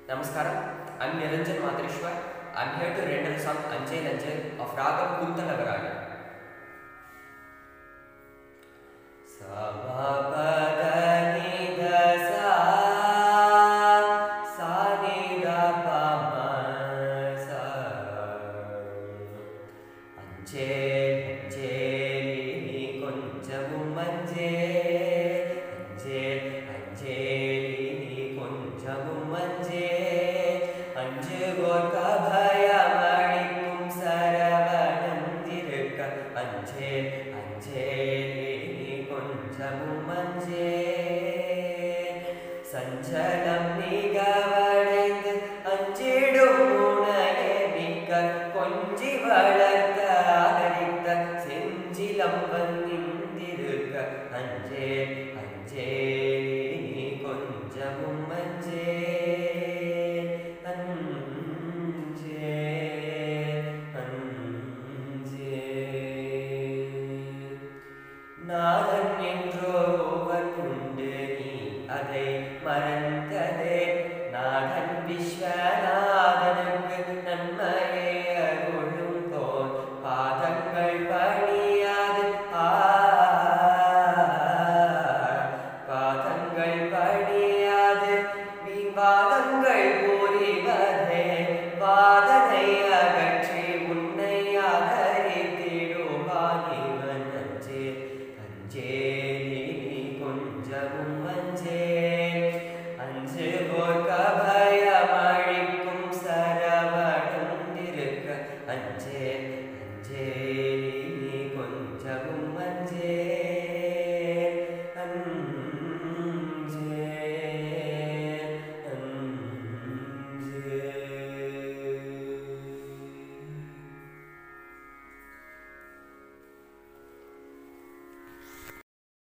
Namaskaram, I'm Niranjan Madreshwar. I'm here to render the song Anjel Anjel of Ragam Kuntalavarana. சஞ்சலம் மிகவடைந்து அஞ்சிடும் உனையே மிக்க கொஞ்சி வளர்த்த ஆதரித்த செஞ்சிலம்பன் நின்றிருக்க அஞ்சே அஞ்சே நீ கொஞ்சமும் அஞ்சே அஞ்சே அஞ்சே